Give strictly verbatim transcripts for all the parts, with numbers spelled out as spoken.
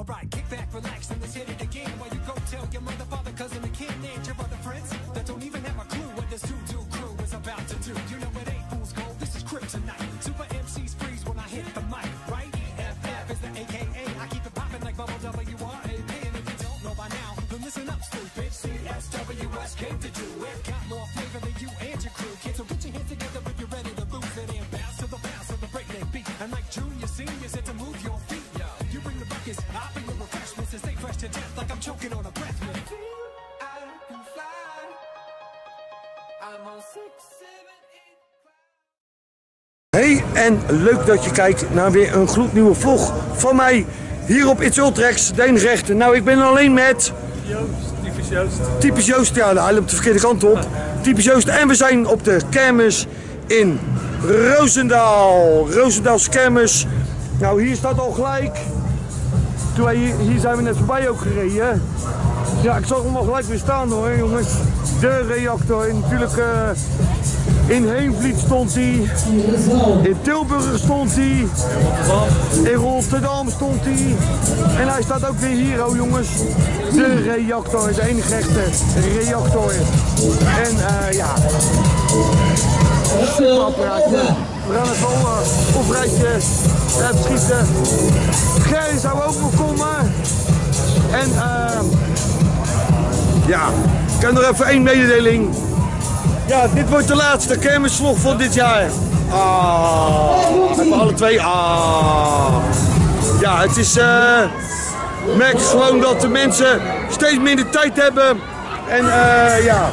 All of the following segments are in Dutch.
right, kick back, relax, and let's hit it again. While you go tell your mother, father, cousin, and kin, and your other friends that don't even have a clue what this two-do crew is about to do. You know it ain't fool's gold, this is kryptonite. Super M Cs freeze when I hit the mic, right? E F F is the A K A. I keep it popping like bubble W R A P. And if you don't know by now, then listen up, stupid. C S W S came to do it. Got more flavor than you and your crew, kids. So put your hands together if you're ready to lose it and bounce to the bounce of the breakneck beat. And like junior, seniors, it's to move your feet. You bring the buckets, I bring the refreshments, and stay fresh to death like I'm choking on a breath mint. I can fly. I'm on six, seven, eight. Hey, en leuk dat je kijkt naar weer een gloednieuwe vlog van mij hier op It's Ultrex, Deenrecht. Nou, ik ben alleen met... Joost, typisch Joost. Typisch Joost, ja, hij loopt de verkeerde kant op. Typisch Joost, en we zijn op de kermis in Roosendaal. Roosendaalse kermis. Nou, hier staat al gelijk. Toen wij hier, hier zijn we net voorbij ook gereden. Ja, ik zag hem al gelijk weer staan hoor, jongens. De reactor. Natuurlijk uh, in Heenvliet stond hij. In Tilburg stond hij. In Rotterdam stond hij. En hij staat ook weer hier, oh jongens. De reactor, de enige echte reactor. En uh, ja. Superapparaatje. We gaan het wel uh, op rijtje even schieten. Gerry zou ook nog komen. En uh, ja, ik heb nog even één mededeling. Ja, dit wordt de laatste kermisvlog van dit jaar. Ah, hebben alle twee. Ah. Ja, het is. Uh, merk gewoon dat de mensen steeds minder tijd hebben. En uh, ja.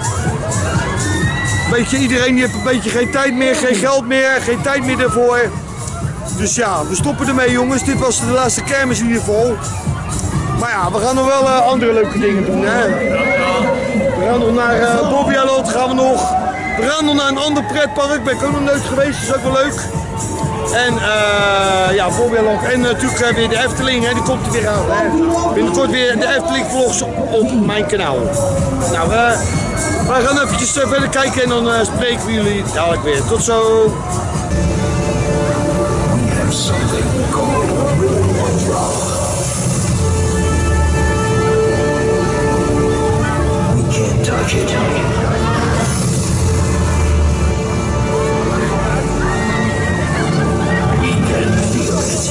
Weet je, iedereen die heeft een beetje geen tijd meer, geen geld meer, geen tijd meer ervoor. Dus ja, we stoppen ermee jongens. Dit was de laatste kermis in ieder geval. Maar ja, we gaan nog wel uh, andere leuke dingen doen, hè. We gaan nog naar uh, Bobbejaanland, gaan we nog. We gaan nog naar een ander pretpark, ben ik ook nog nooit geweest, dat is ook wel leuk. En uh, ja, Bobbejaanland en uh, natuurlijk uh, weer de Efteling, hè, die komt er weer aan. Hè. Binnenkort weer de Efteling vlogs op mijn kanaal. Nou, uh, we gaan eventjes uh, verder kijken en dan uh, spreken we jullie dadelijk weer. Tot zo! Touch it. We can feel it.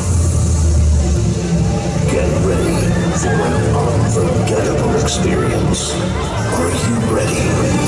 Get ready for an unforgettable experience. Are you ready?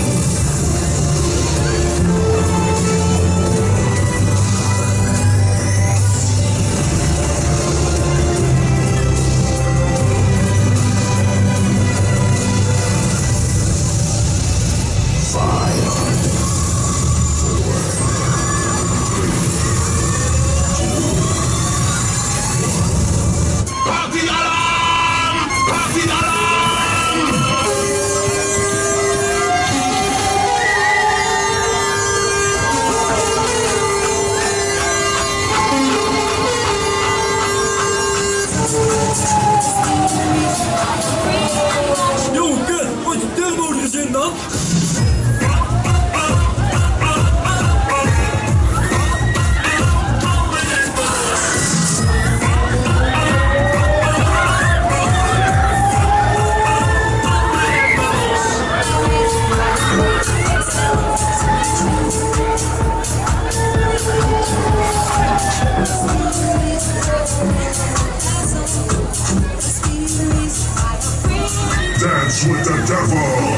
Dance with the devil.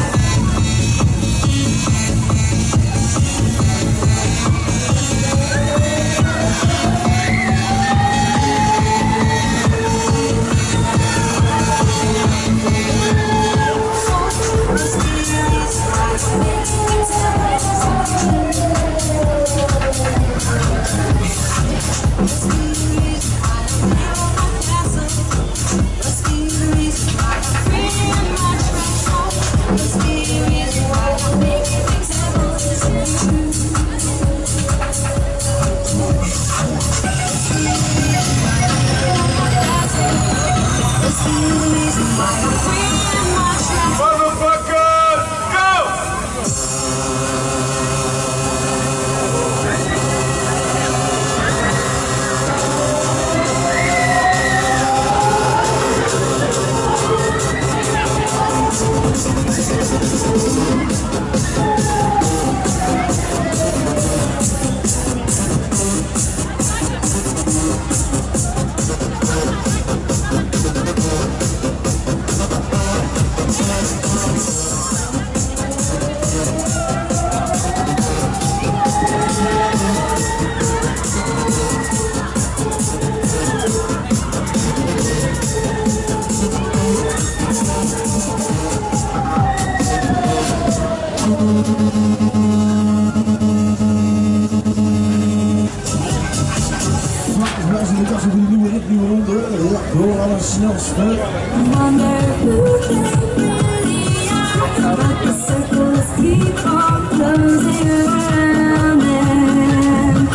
Wonder who they really are, but the circles keep on closing around them.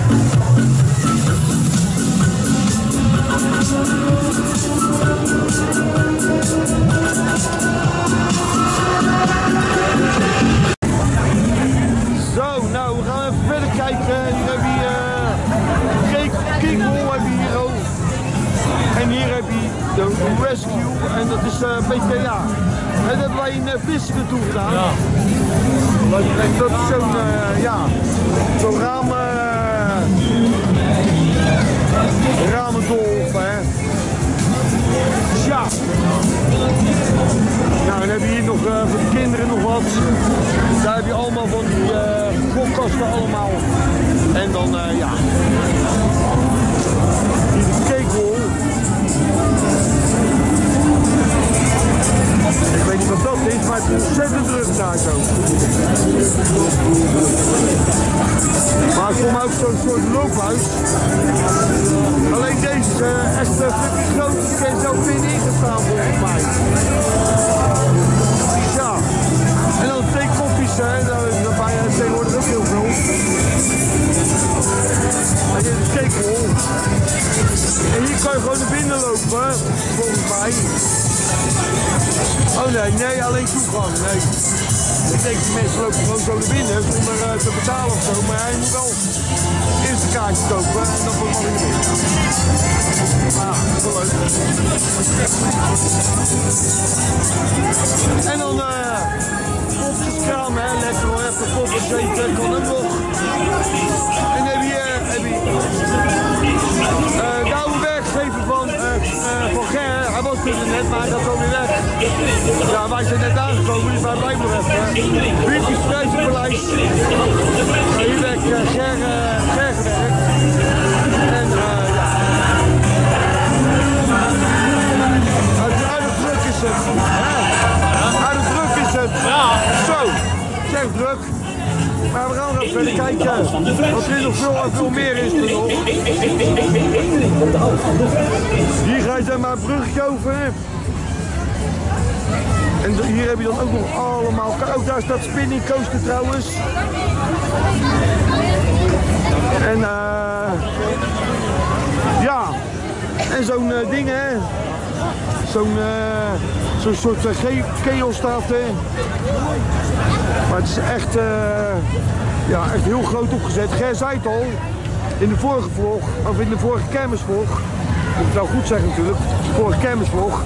Zo, nou we gaan even verder kijken. Hier heb je uh, Kickball heb je hier ook. En hier heb je de Rescue en dat is uh, B T A. En dat hebben wij in uh, Vlissingen toe gedaan. Ja. En dat is zo'n uh, ja, zo'n raam, uh, ramendolf, hè. Ja. Nou, dan heb je hier nog uh, voor de kinderen nog wat. Daar heb je allemaal van die uh, gokkasten allemaal. En dan, uh, ja. Hier de cakewall. Ik weet niet wat dat is, maar het is ontzettend druk daar zo. Maar ik kom ook zo'n soort loophuis. Alleen deze is uh, echt uh, groot. Ik kan zo binnenin gestaan volgens mij. Ja. En dan theekopjes, hè. Daar ben je tegenwoordig ook heel veel. En dit is cakewall. En hier kan je gewoon naar binnen lopen, volgens mij. Oh nee, nee, alleen toegang, nee. Ik denk die mensen lopen gewoon zo naar binnen zonder uh, te betalen of zo, maar hij moet wel eerst een kaartje kopen en dan wordt hij naar binnen. Maar ja, dat is wel leuk. En dan uh, popjeskraam, hè, lekker hoor, even poppen zeten, kan ook nog. En dan heb je, heb je uh, de oude werkgever van, uh, uh, van Ger, hij was er net, maar hij gaat zo weer weg. Ja, wij zijn net aangekomen, dus wij blijven nog even. Biertjes, prijzenpaleis. Nou, hier werkt uh, Ger, uh, Ger gewerkt. En uh, ja. Aardig druk is het. Aardig druk is het. Ja. Zo, zeg druk. Maar we gaan nog even verder kijken. Want er is nog veel, veel meer is er nog. Hier ga je dan maar een bruggetje over. En hier heb je dan ook nog allemaal. Ook daar staat spinning coaster trouwens. En uh, ja. En zo'n uh, ding hè. Zo'n uh, zo'n soort uh, keel staat er. Maar het is echt, uh, ja, echt heel groot opgezet. Ger zei het al, in de vorige vlog, of in de vorige kermisvlog, moet ik nou goed zeggen natuurlijk, de vorige kermisvlog,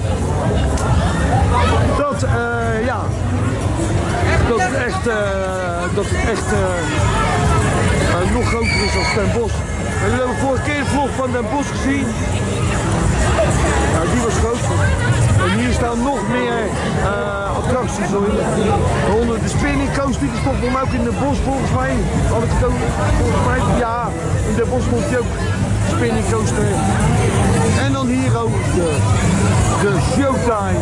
dat, uh, ja, dat het echt, uh, dat het echt uh, uh, nog groter is dan Den Bosch. En we hebben vorige keer de vlog van Den Bosch gezien. Ja, die was groot. En hier staan nog meer uh, attracties. Onder de spinning coaster, die stond voor mij ook in Den Bosch volgens mij. Had ik het ook, volgens mij, ja, in Den Bosch stond die ook spinning coaster. En dan hier ook de, de Showtime.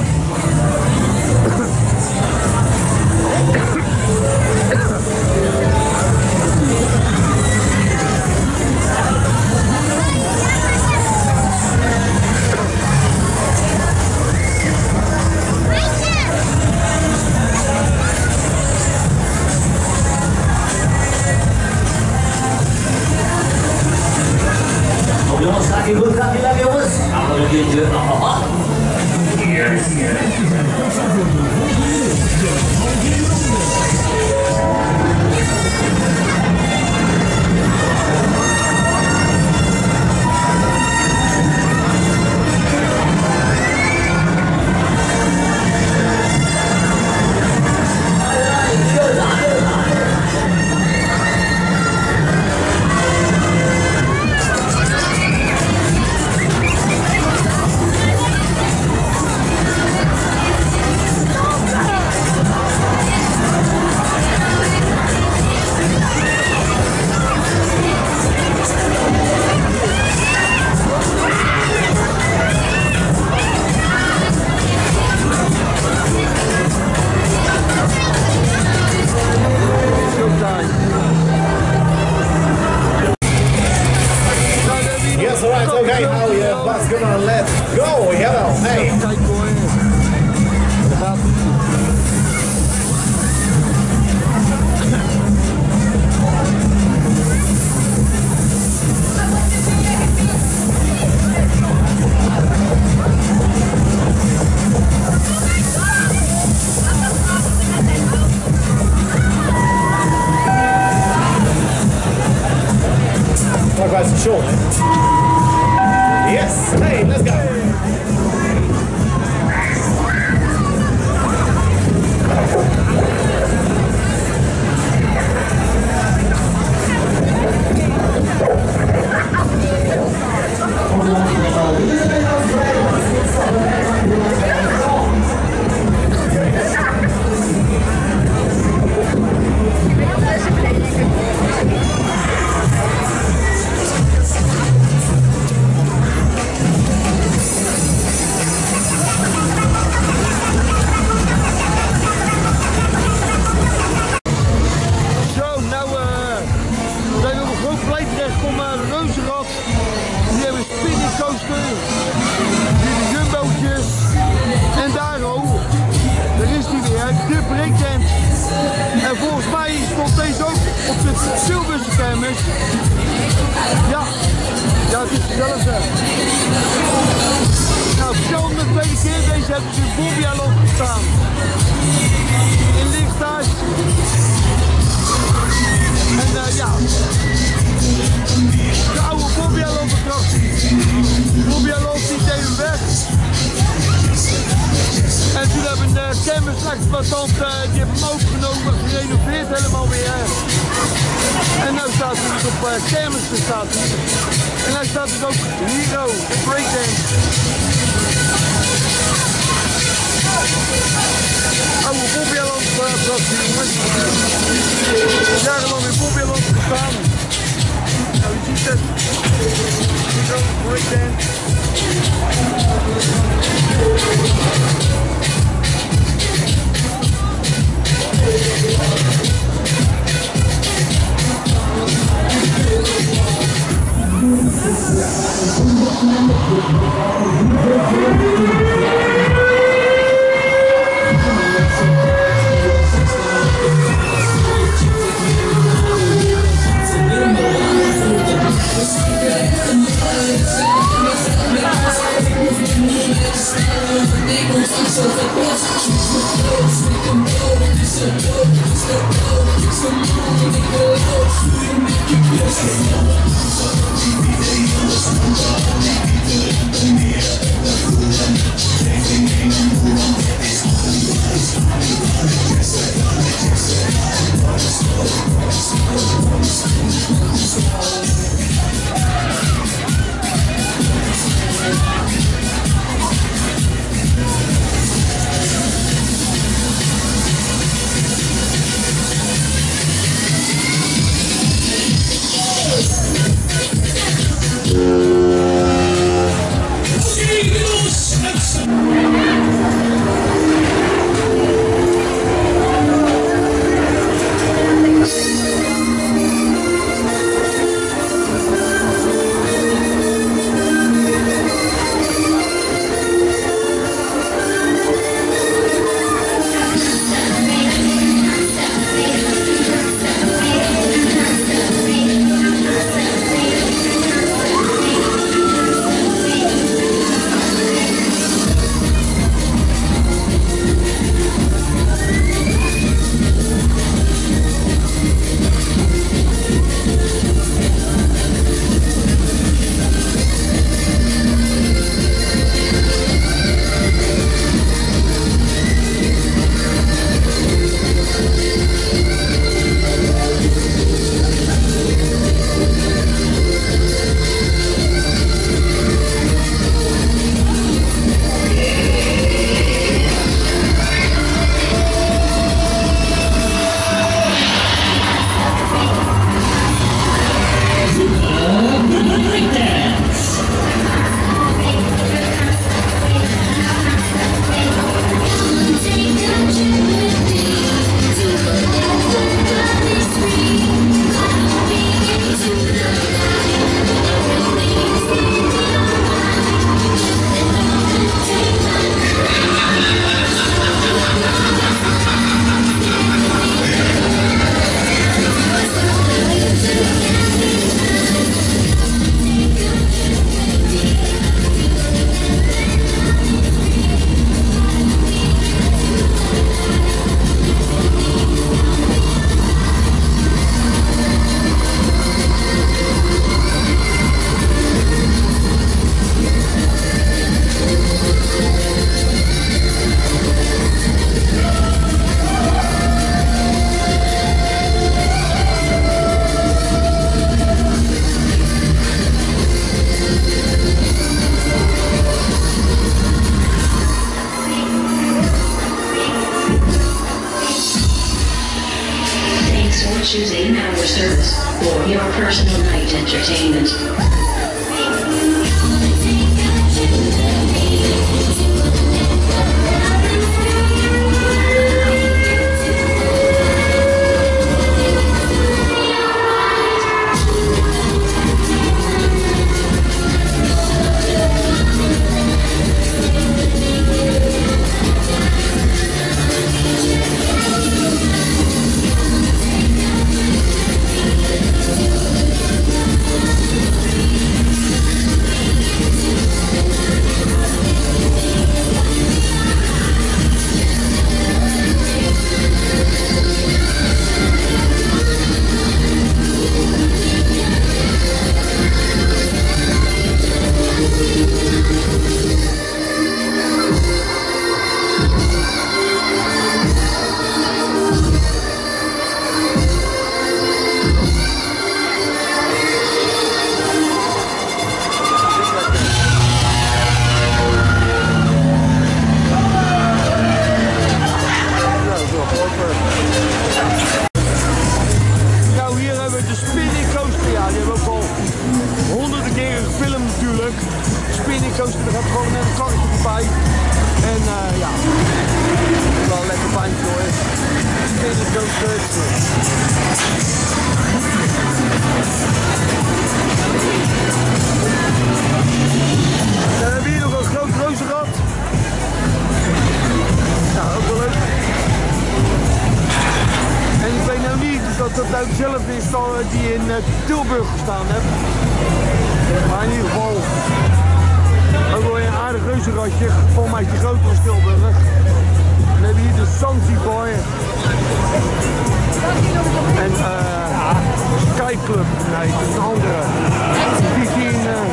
Jongens, gaat die goed, gaat die weg jongens? Gaan we nog een keertje. Yes, is dezelfde. Nou, verschillende de tweede keer. Deze hebben ze in Bobbejaarland gestaan. In Lichthuis. En uh, ja, de oude Bobbejaarland attractie. Bobbejaarland die even weg. En toen hebben de kermisexploitant, uh, die hebben hem overgenomen, gerenoveerd helemaal weer. En nu staat hij dus op uh, kermissen staat hij. En hij staat dus ook Hero, breakdance. Oude Bobbejaarland attractie, jongens. Jarenlang in Bobbejaarland gestaan. Nou, je ziet het. Hero, breakdance. choosing our service for your personal night entertainment. nou dezelfde is dan die in uh, Tilburg gestaan heb. Maar in ieder geval ook wel een aardig reuzenradje. Volgens mij is die groter als Tilburg. Dan hebben we hier de Zanzibar. En uh, Sky Club, nee, dat is een andere. Die die in, uh,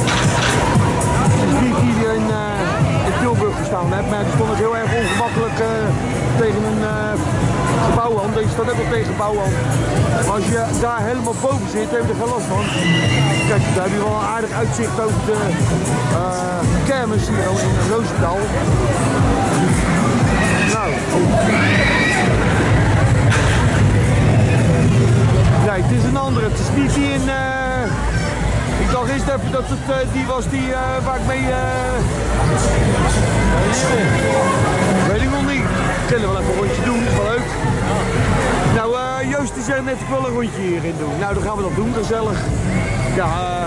die die in, uh, in Tilburg gestaan heb. Maar die stond ook heel erg ongemakkelijk uh, tegen een uh, gebouw aan. Deze staat ook wel tegen gebouw aan. Maar als je daar helemaal boven zit, heb je er geen last van. Kijk, daar heb je wel een aardig uitzicht over de uh, kermis hier in Roosendaal. Nou. Nee, het is een andere. Het is niet die in... Uh... Ik dacht eerst even dat het uh, die was die, uh, waar ik mee... Uh... Weet ik nog niet. We kunnen wel even een rondje doen, dat is wel leuk. Nou, uh, Joost die zei net, ik wil een rondje hierin doen. Nou, dan gaan we dat doen, gezellig. Ja, uh...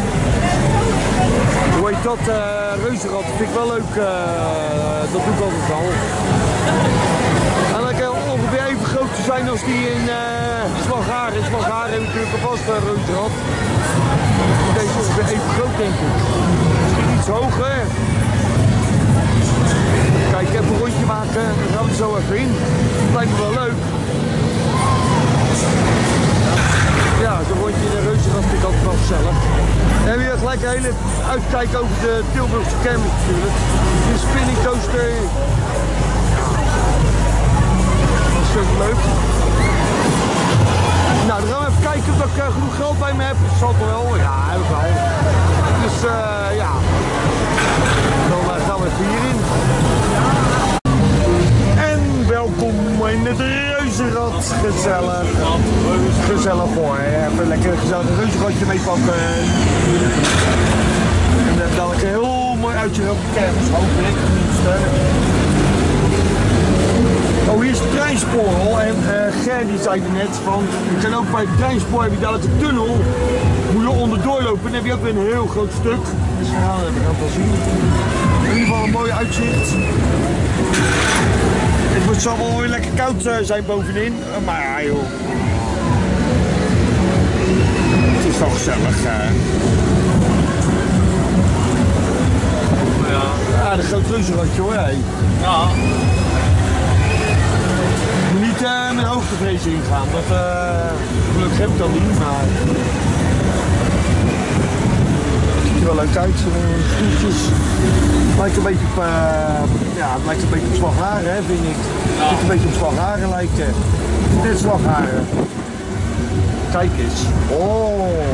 hoe heet dat? Uh, reuzenrad, dat vind ik wel leuk. Uh, dat doe ik altijd al. En dan kan ongeveer even groot te zijn als die in uh, Slagharen. In Slagharen heb ik natuurlijk alvast een reuzenrad. Deze is ongeveer even groot, denk ik. Misschien iets hoger. Kijk, ik heb een rondje maken. Dan gaan we er zo even in. Dat lijkt me wel leuk. Ja, zo'n rondje in een reuzenrad vind ik altijd wel gezellig. En weer gelijk een hele uitkijk over de Tilburgse kermis natuurlijk. De spinning coaster. Dat is super leuk. Nou, dan gaan we even kijken of ik uh, genoeg geld bij me heb. Dat zal toch wel? Ja, heb ik wel. Dus uh, ja. Dan uh, gaan we even hierin. En welkom in het reuzenrad. Gezellig. Gezellig hoor. Even lekker gezellig een reuzenradje meepakken. En dan dan ik een heel mooi uitje op de kermis. Hoop ik tenminste. Oh, hier is het treinspoor al. En uh, Ger die zei er net van, je kan ook bij het treinspoor heb je dadelijk de tunnel. Moet je onderdoor lopen, dan heb je ook weer een heel groot stuk. Dus we gaan het wel zien. In ieder geval een mooi uitzicht. Het moet zo wel weer lekker koud uh, zijn bovenin. Uh, maar ja joh. Het is toch gezellig. Uh. Ja. Ja, de groot reuzenradje hoor. Hey. Ja. Niet uh, met hoogtevrees ingaan, dat uh, gelukkig heb ik dan niet, maar het ziet er wel leuk uit, stoeltjes. Lijkt een beetje op, uh, ja, het lijkt een beetje op Slagharen, hè, vind ik. Het lijkt een beetje op Slagharen lijken. Dit is Slagharen. Kijk eens. Oh.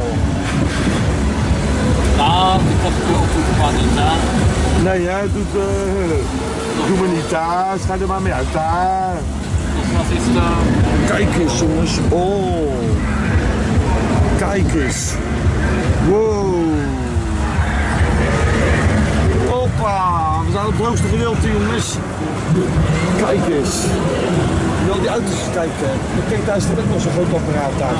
Nou, ik was ook niet daar. Nee, hè, doet, uh, doe me niet daar, schijt er maar mee uit daar. Wat is het? Kijk eens jongens, oh, kijk eens, wow, hoppa, we zijn op het hoogste gedeelte jongens, kijk eens, je wil die auto's kijken, kijk daar staat ook nog zo'n groot apparaat daar.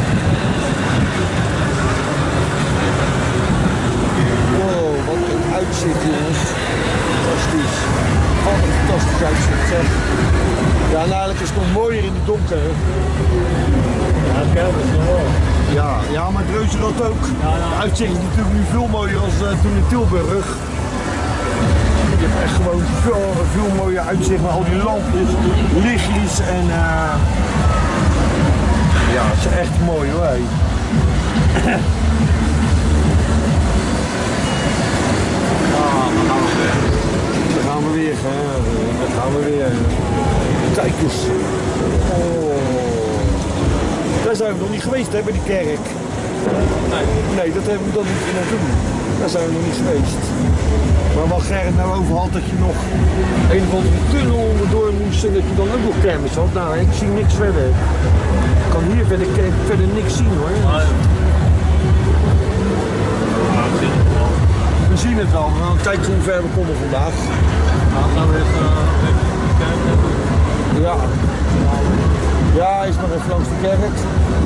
Wow, wat een uitzicht jongens, fantastisch, wat een fantastisch uitzicht zeg. Ja, en eigenlijk is het nog mooier in het donker. Ja, het kermis wel. Ja, ja, maar het reuzenrad ook. Ja, ja. De uitzicht is natuurlijk nu veel mooier als uh, toen in Tilburg. Je hebt echt gewoon veel, veel mooier uitzicht met al die lampjes, lichtjes en uh... ja, het is echt mooi hoor. Hey. Ah, dan gaan we weer. Dan gaan we weer, hè. Dan gaan we weer. Kijk eens. Oh. Daar zijn we nog niet geweest hè, bij die kerk. Nee, nee dat hebben we dan niet naartoe. Daar zijn we nog niet geweest. Maar wat Gerrit nou over had, dat je nog een of andere tunnel onderdoor moest en dat je dan ook nog kermis had. Nou, ik zie niks verder. Ik kan hier verder, verder niks zien hoor. We zien het wel. We gaan kijken hoe ver we komen vandaag. Nou, gaan we even, uh, even kijken. Ja. Ja, is maar even langs de kerk.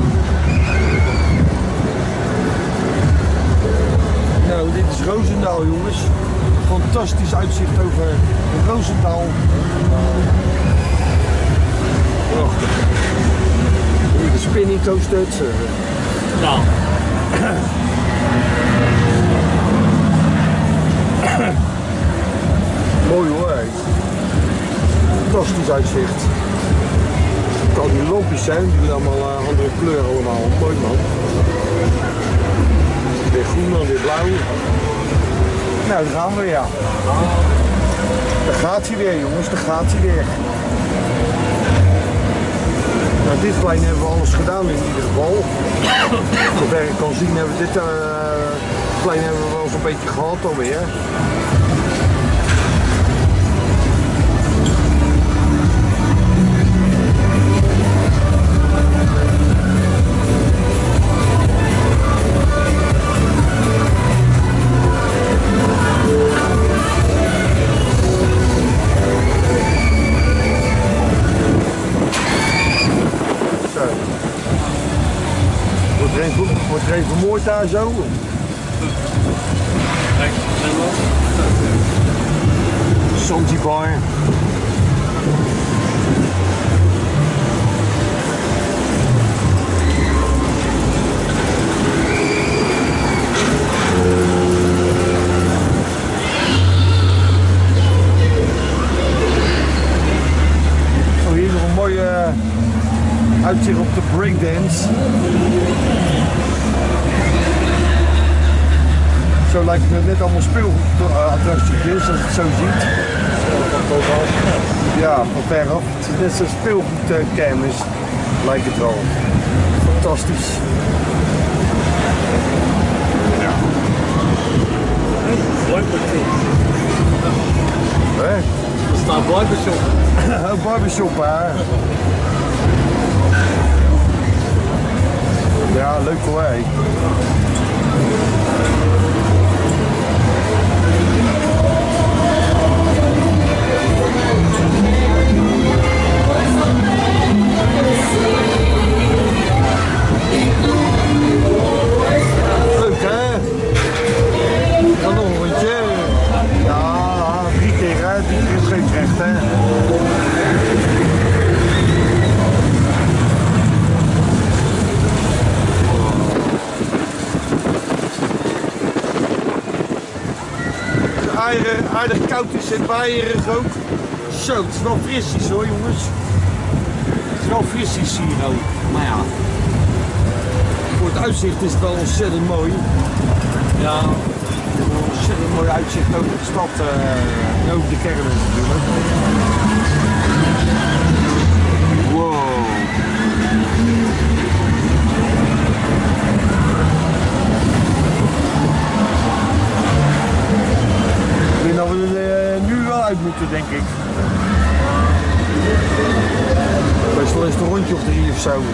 Nou, dit is Roosendaal, jongens. Fantastisch uitzicht over Roosendaal. Prachtig. Hier de spinning incoasters. Nou. Mooi hoor. Hey. Fantastisch uitzicht. Al die lampjes zijn, die zijn allemaal uh, andere kleuren allemaal. Mooi man. Weer groen en weer blauw. Nou, daar gaan we ja. Daar gaat hij weer jongens, daar gaat hij weer. Nou, dit plein hebben we alles gedaan in ieder geval. Zover ik kan zien hebben we dit uh, plein hebben we wel zo'n beetje gehad alweer. Wordt er even vermoord daar zo? Zanzibar. Zo, hier nog een mooie uitzicht op de breakdance. Zo lijkt het net allemaal speelgoedattracties, als je het zo ziet. Ja, van ver af. Het is net zo'n speelgoedkermis, lijkt het wel. Fantastisch. Ja. Hé? Er staat barbershop. Een barbershop, hè? Ja, leuk hoor. Hé. Leuk hè? Dan nog een rondje. Ja, drie keer hè, drie keer scheepsrecht hè. Aardig, aardig koud is en waaierig ook. Zo, het is wel frisjes hoor jongens. Het is wel frisjes hier ook. Maar ja, voor het uitzicht is het wel ontzettend mooi. Ja, een ontzettend mooi uitzicht over de stad uh, en over de kermis natuurlijk. Wow. Ik denk dat we er uh, nu wel uit moeten, denk ik. Meestal is het een rondje of drie of zo.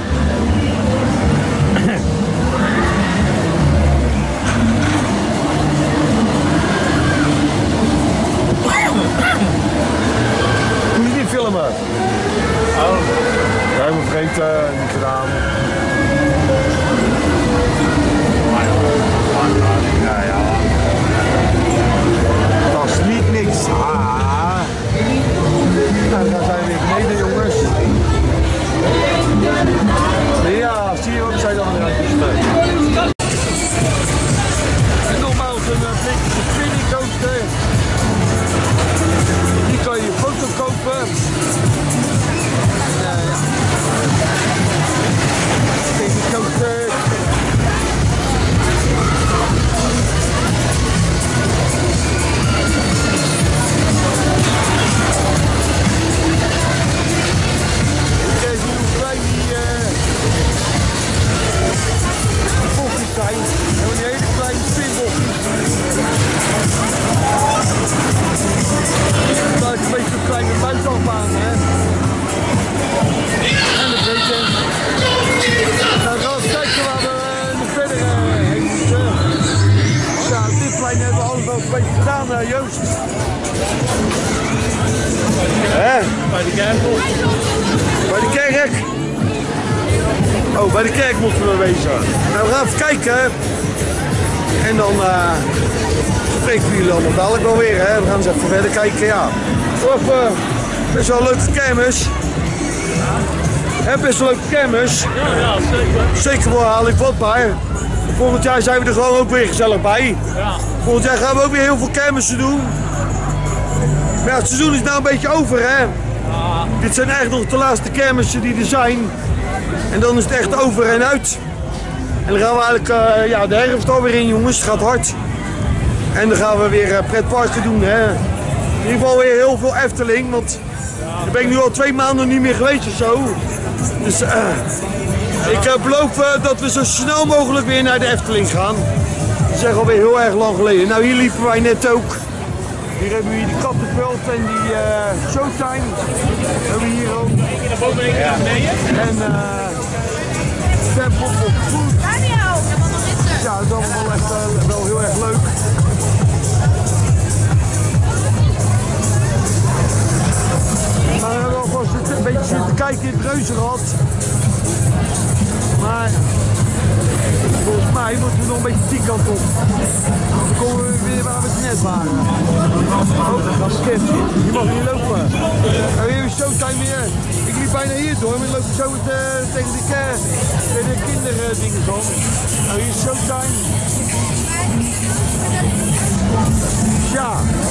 Moet je niet filmen? Oh. Ja, we vergeten, niet gedaan. Ja, ja. Dat is niet niks. Ah. Nou, dan zijn we weer beneden, jongens. Ja, zie je wat zij dan weer uit. En nogmaals een blikje spinning coaster. Die kan je een foto kopen. En, uh, ja. Spinning coaster. Kijk hoe klein die uh, bochtjes zijn. En die hele kleine spinbochtjes. Dat is een beetje een kleine buitenafbaan, hè. En de breedte. Nou, gaan we kijken waar we uh, nog verder uh, heen moeten. Ja, op dit plein hebben we alles wel een beetje gedaan, uh, Joost. Hè? Bij de kerk. Bij de kerk? Oh, bij de kerk moeten we wezen. Nou, we gaan even kijken. En dan uh, spreken we jullie allemaal dadelijk wel weer. Hè? We gaan eens even verder kijken. Ja. Of, uh, best wel een leuke kermis. Hè, best een leuke kermis. Ja, ja, zeker. Zeker wel haal ik wat bij. Volgend jaar zijn we er gewoon ook weer gezellig bij. Ja. Volgend jaar gaan we ook weer heel veel kermissen doen. Maar ja, het seizoen is nou een beetje over, hè. Ja. Dit zijn echt nog de laatste kermissen die er zijn. En dan is het echt over en uit. En dan gaan we eigenlijk uh, ja, de herfst alweer in, jongens. Het gaat hard. En dan gaan we weer uh, pretparken doen, hè. In ieder geval weer heel veel Efteling, want daar ben ik nu al twee maanden niet meer geweest of zo. Dus uh, ik uh, beloof uh, dat we zo snel mogelijk weer naar de Efteling gaan. Dat is echt alweer heel erg lang geleden. Nou, hier liepen wij net ook. Hier hebben we hier die Kattenveld en die uh, Showtime. Hebben we hier ook. Naar boven en naar beneden. En uh, Temple of Food. Ja, dat is allemaal wel echt uh, wel heel erg leuk. Maar we hebben alvast een beetje zitten kijken in het reuzenrad. Maar volgens mij moeten we nog een beetje die kant op. Dan komen we weer waar we het net waren. Oh, dat is kind. Je mag hier lopen. En weer een Showtime weer. Ik liep bijna hier door, maar ik loop zo het, uh, tegen de, tegen de kinderdingen zo. Nou, hier is Showtime. Ja.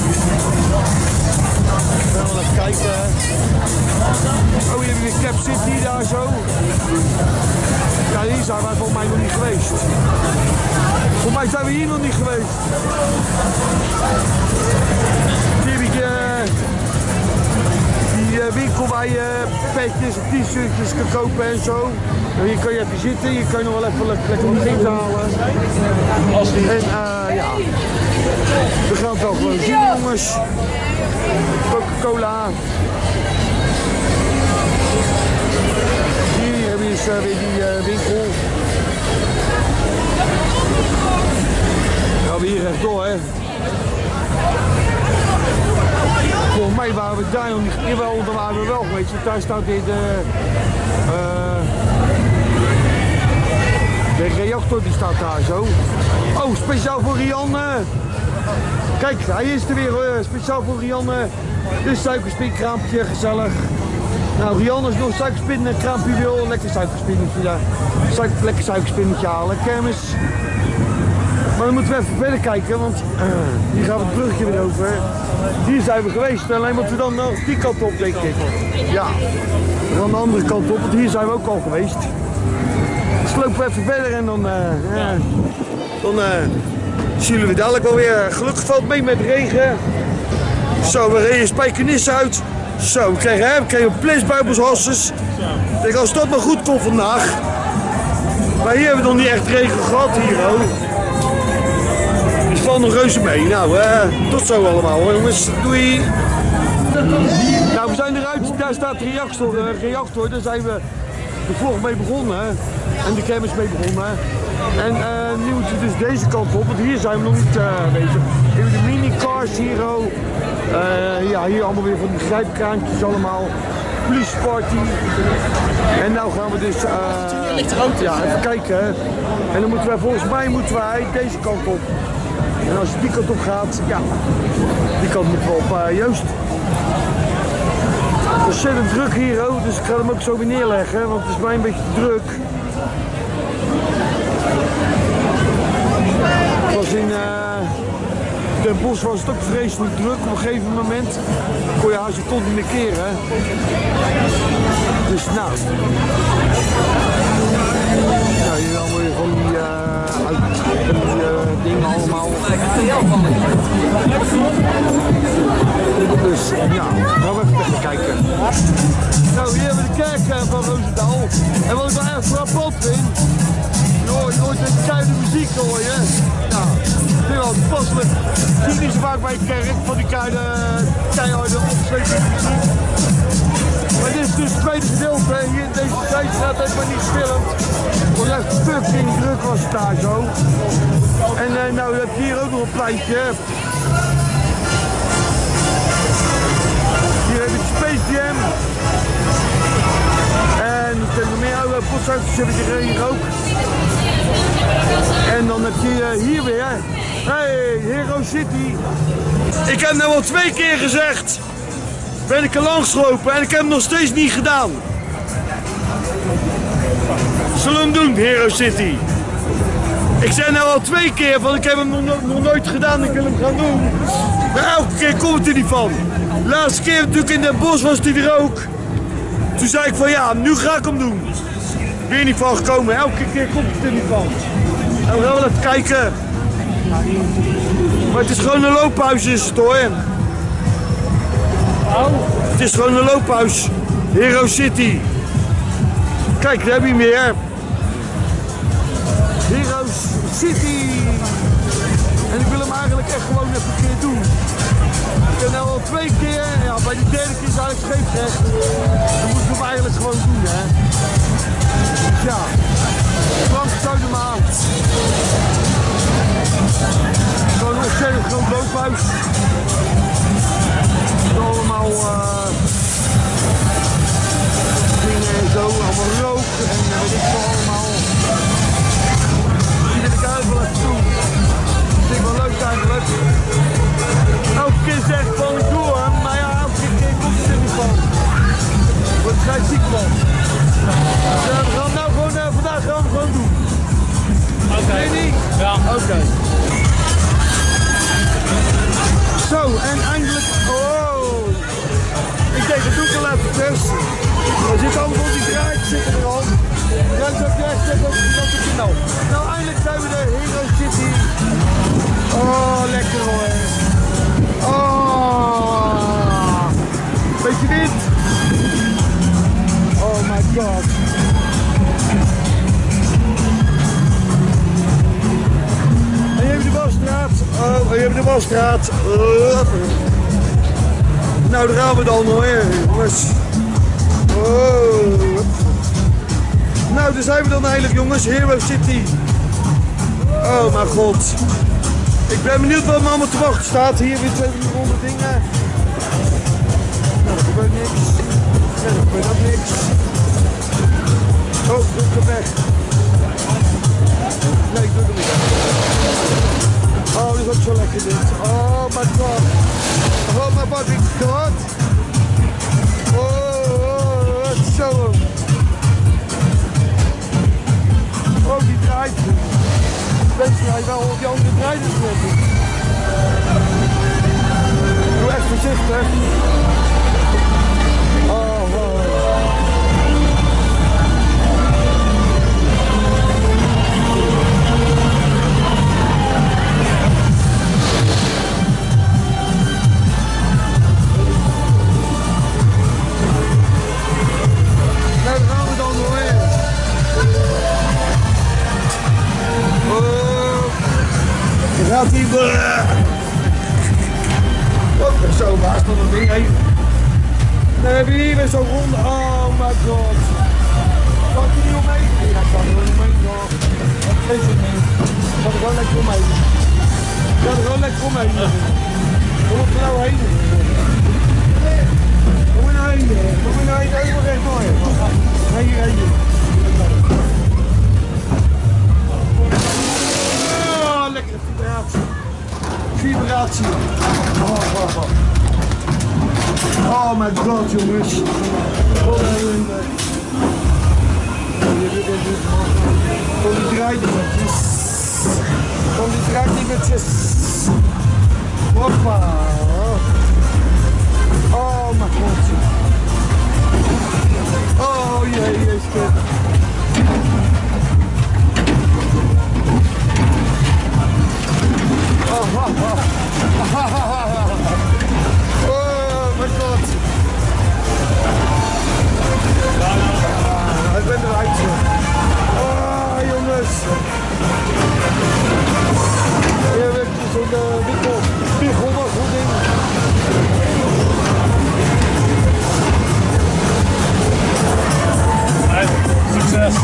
We gaan wel even kijken. Oh, hier hebben we weer Cap City daar zo. Ja, hier zijn wij volgens mij nog niet geweest. Volgens mij zijn we hier nog niet geweest. Hier heb ik uh, die uh, winkel waar je petjes en t-shirtjes kan kopen en zo. Nou, hier kan je even zitten, hier kan je nog wel even lekker wat drinken halen. En uh, ja, we gaan het wel gewoon zien, jongens. Coca-Cola. Hier hebben we uh, weer die uh, winkel. Gaan we hier rechtdoor, hè. Volgens mij waren we daar nog niet. Jawel, daar waren we wel geweest. Want daar staat weer de. Uh, de reactor die staat daar zo. Oh, speciaal voor Rianne. Kijk, hij is er weer, uh, speciaal voor Rianne. Dit suikerspinkraampje, gezellig. Nou, Rianne is nog suikerspin en kraampje wil. Lekker suikerspinnetje daar. Suiker, lekker suikerspinnetje halen. Kermis. Maar dan moeten we even verder kijken, want uh, hier gaat het bruggetje weer over. Hier zijn we geweest, alleen moeten we dan nog die kant op, denk ik. Ja, we gaan de andere kant op, want hier zijn we ook al geweest. Dus lopen we even verder en dan, uh, ja, dan uh, zien jullie dadelijk wel weer. Gelukkig valt mee met regen. Zo, we reden Spijkenissen uit. Zo, we kregen, hè, we kregen plisbuibelshasses. Ik denk, als dat maar goed komt vandaag. Maar hier hebben we nog niet echt regen gehad hier, hoor. Het valt nog reuze mee. Nou, uh, tot zo allemaal, hoor, jongens. Doei! Nou, we zijn eruit. Daar staat de reactor. Uh, reactor. Daar zijn we de vlog mee begonnen. En de kermis mee begonnen. En uh, nu moeten we dus deze kant op, want hier zijn we nog niet uh, bezig. Hier hebben we de minicars hier. Uh, ja, hier allemaal weer van die grijpkraantjes allemaal. Police party. En nou gaan we dus uh, ja, even kijken. En dan moeten wij, volgens mij moeten wij deze kant op. En als je die kant op gaat, ja, die kant moeten we op uh, Joost. Het is ontzettend druk hier, oh, dus ik ga hem ook zo weer neerleggen, want het is mij een beetje druk. Het was in uh, Den Bosch was het ook vreselijk druk. Op een gegeven moment kon je haar seconde niet meer keren. Dus nou. Nou, hier allemaal weer van die, uh, uit, van die uh, dingen allemaal. Dus ja, gaan we even verder kijken. Nou, hier hebben we de kerk uh, van Roosendaal. En wat ik wel erg frappant vind, je hoort, je hoort de keiharde muziek hoor je. Ja, ik vind wel toepasselijk. Ik zie niet zo vaak bij de kerk van die keiharde, keiharde opgezweten muziek. Maar dit is dus het tweede gedeelte. Hier in deze zijstraat heeft maar niet gefilmd. Het was echt fucking druk was het daar zo. En uh, nou heb je hier ook nog een pleintje. Hier heb je Space Jam. En ik heb nog meer oude postauto's heb ik er hier ook. En dan heb je uh, hier weer, hey, Hero City. Ik heb nou al twee keer gezegd, ben ik er langs gelopen en ik heb het nog steeds niet gedaan. Zullen we hem doen, Hero City? Ik zei nou al twee keer van ik heb hem nog, no nog nooit gedaan, ik wil hem gaan doen. Maar elke keer komt het er niet van. De laatste keer natuurlijk in Den Bosch was hij er ook. Toen zei ik van ja, nu ga ik hem doen. Weer niet van gekomen, elke keer komt het er niet van. En we gaan wel even kijken. Maar het is gewoon een loophuis is het hoor. Het is gewoon een loophuis. Hero City. Kijk, daar heb je hem weer. Hero City. En ik wil hem eigenlijk echt gewoon even een keer doen. Ik heb nou al twee keer, ja, bij de derde keer is eigenlijk scheepsrecht. Dan moet ik hem eigenlijk gewoon doen, hè. Dus ja, Frans Zuidema. Gewoon een ontzettend groot loophuis. Allemaal uh, dingen en zo, allemaal rook en uh, weet ik veel allemaal. Die wil ik eigenlijk wel even doen. Dat vind ik wel leuk eigenlijk. Elke keer zeg ik van ik doe hem, maar ja, elke keer komt het er niet van. Ik word er vrij ziek van. Dus uh, we gaan nou gewoon, uh, vandaag gaan we gewoon doen. Oké. Okay. Nee, niet? Ja. Oké. Okay. Zo, en eindelijk, oh, ik denk dat doe ik al even test. Er zit allemaal die draadjes zitten er al. Ruikt ook echt, dat ook dat ik nou. Nou, eindelijk zijn we er, Hero City. Oh, lekker hoor. Oh, beetje wind. Oh my god. En je hebt de wasstraat. Oh, je hebt de wasstraat. Uh, nou, daar gaan we dan hoor, jongens. Oh. Nou, daar zijn we dan eigenlijk, jongens. Hero City. Oh mijn god. Ik ben benieuwd wat me allemaal te wachten staat. Hier weer twee honderd dingen. Nou, er gebeurt niks. Ja, er gebeurt ook niks. Oh, doe ik hem weg. Nee, ik doe hem niet weg. Oh, dit is ook zo lekker dit. Oh my god. Oh my god, ik god. Oh, oh, het is zo. Oh, die draait. Deze draait wel op die andere draait het net. Doe echt voorzichtig. Oh, oh. Nou, daar gaan we dan hoor. Oh, je gaat hier. Oh, zo, waar is dan dat ding heen? Dan heb je hier weer zo'n ronde. Oh my god. Kan ik er niet omheen? Ja, ik kan er wel omheen. Dat geeft het niet. Ik kan er gewoon lekker omheen. Ik kan er gewoon lekker omheen. Waar moet je nou heen? Waar moet je nou heen? Waar moet je nou heen? Helemaal rechtdoor. Nee, hier heen. Oh, lekkere vibratie. Vibratie. Oh, oh, oh. Oh my god, jongens. Wat een ellende. Van die draaidingetjes. Van die draaidingetjes. Hoppa. Oh mijn god. Oh jee, jee, skip. Oh, oh, oh. Oh my god. Ik ben eruit. Oh jongens. Hier heb je zo'n uh, wikkel. Spiegel, wat goed ding. Hey, succes.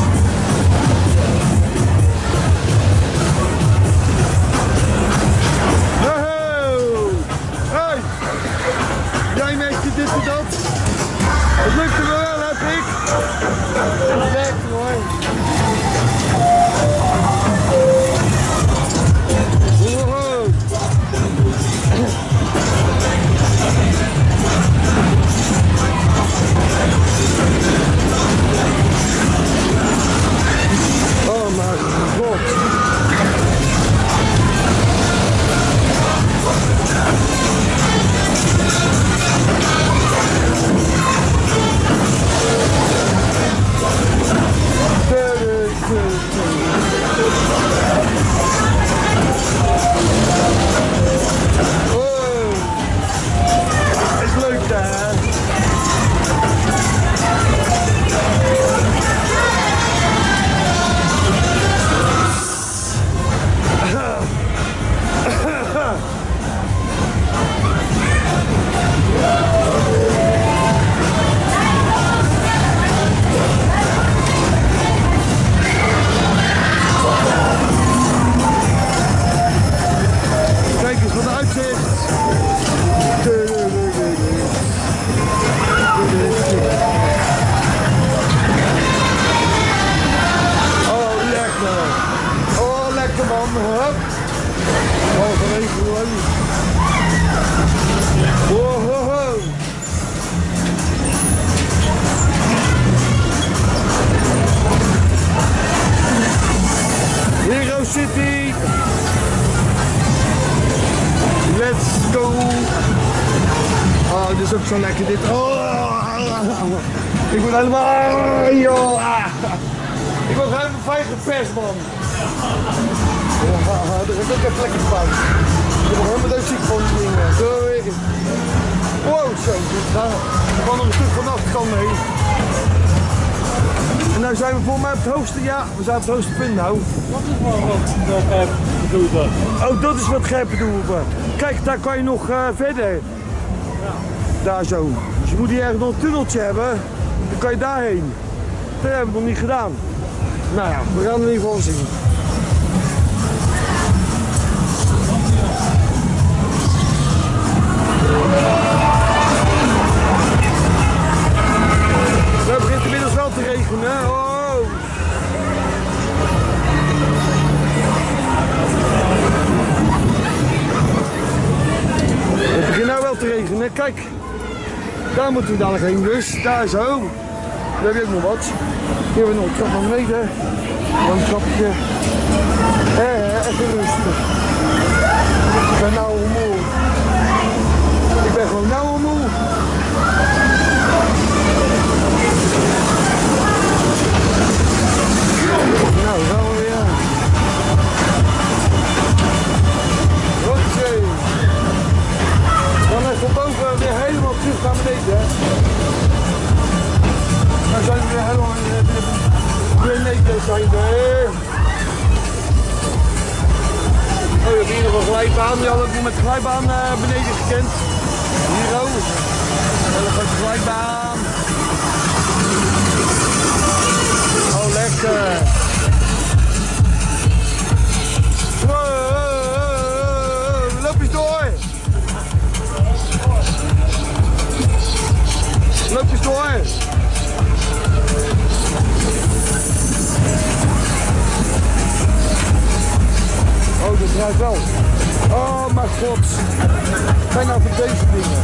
Jij merkt je dit en dat. Het lukt er wel, heb ik. Lekker hoor. Wow. ook zo lekker dit. Oh, ik word helemaal... Joh. Ik word helemaal fijn geperst, man. Ja, dat is ook even lekker fout. Ik word helemaal doodziek van die dingen. Doei. Wow, zo. Ik kan nog een stuk vanaf de kant mee. En nu zijn we voor mij op het hoogste, ja, we zijn op het hoogste punt nou. Wat is maar wat Gerpen bedoelde? Oh, dat is wat Gerpen bedoelde. Kijk, daar kan je nog uh, verder. Ja. Daar zo. Dus je moet hier ergens nog een tunneltje hebben, dan kan je daarheen. Dat hebben we nog niet gedaan. Nou ja, we gaan het in ieder geval zien. Het begint inmiddels wel te regenen. Oh. Het begint nou wel te regenen. Kijk, daar moeten we dadelijk heen dus. Daar zo. Daar heb je ook nog wat. Hier hebben we nog een trap naar beneden. Een trapje. Eh, even rustig. Ik ben nou moe. Ik ben gewoon nou moe. Nou, gaan we weer. Rotje. Dan even boven weer helemaal terug naar beneden. Dan zijn we weer helemaal beneden zijn we. Oh, je hebt hier nog een glijbaan. Die hadden we met de glijbaan uh, beneden gekend. Hier ook. Een hele grote glijbaan. Oh, lekker. Wow, loop eens door. Loop eens door. Oh, dat draait wel. Oh, mijn god. Zijn nou voor deze dingen.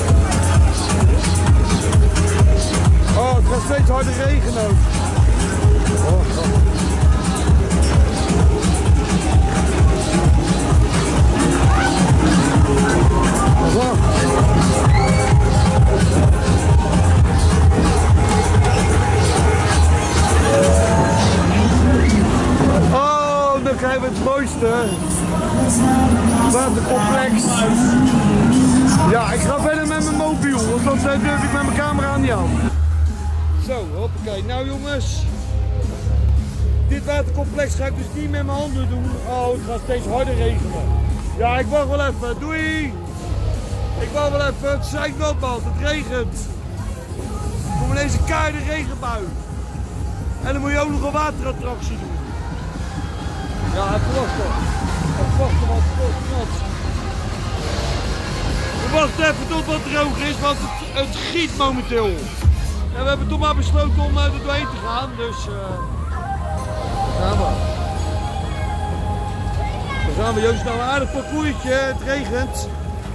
Oh, het gaat steeds harder regenen ook. Oh, god. Oh, dan krijgen we het mooiste watercomplex. Ja, ik ga verder met mijn mobiel, want anders durf ik met mijn camera niet aan. Zo, hoppakee. Nou jongens, dit watercomplex ga ik dus niet met mijn handen doen. Oh, het gaat steeds harder regenen. Ja, ik wacht wel even. Doei! Ik wacht wel even. Het is eigenlijk wel bad. Het regent. Kom ineens een keiharde regenbui. En dan moet je ook nog een waterattractie doen. Ja, even wachten. Even wachten, want het wordt nat. We wachten even tot wat droog is, want het, het giet momenteel. En we hebben toch maar besloten om er doorheen te gaan, dus... Uh, gaan we. Dan gaan we, Joost, nou een aardig parcoursje, het regent.